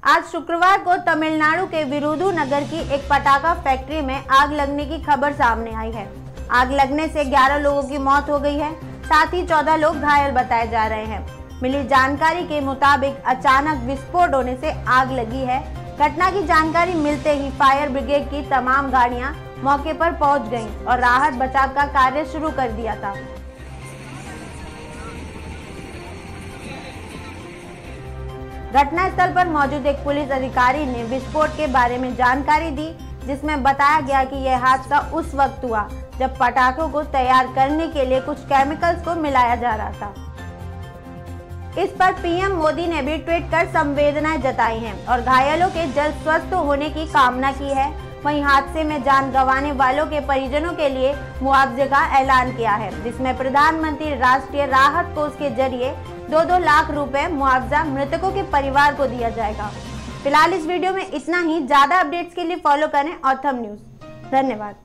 आज शुक्रवार को तमिलनाडु के विरुधुनगर की एक पटाखा फैक्ट्री में आग लगने की खबर सामने आई है। आग लगने से 11 लोगों की मौत हो गई है, साथ ही 14 लोग घायल बताए जा रहे हैं। मिली जानकारी के मुताबिक अचानक विस्फोट होने से आग लगी है। घटना की जानकारी मिलते ही फायर ब्रिगेड की तमाम गाड़ियां मौके पर पहुंच गईं और राहत बचाव का कार्य शुरू कर दिया था। घटनास्थल पर मौजूद एक पुलिस अधिकारी ने विस्फोट के बारे में जानकारी दी, जिसमें बताया गया कि यह हादसा उस वक्त हुआ जब पटाखों को तैयार करने के लिए कुछ केमिकल्स को मिलाया जा रहा था। इस पर पीएम मोदी ने भी ट्वीट कर संवेदनाएं जताई हैं और घायलों के जल्द स्वस्थ होने की कामना की है। वहीं हादसे में जान गंवाने वालों के परिजनों के लिए मुआवजे का ऐलान किया है, जिसमें प्रधानमंत्री राष्ट्रीय राहत कोष के जरिए 2-2 लाख रुपए मुआवजा मृतकों के परिवार को दिया जाएगा। फिलहाल इस वीडियो में इतना ही। ज्यादा अपडेट्स के लिए फॉलो करें ऑथम न्यूज। धन्यवाद।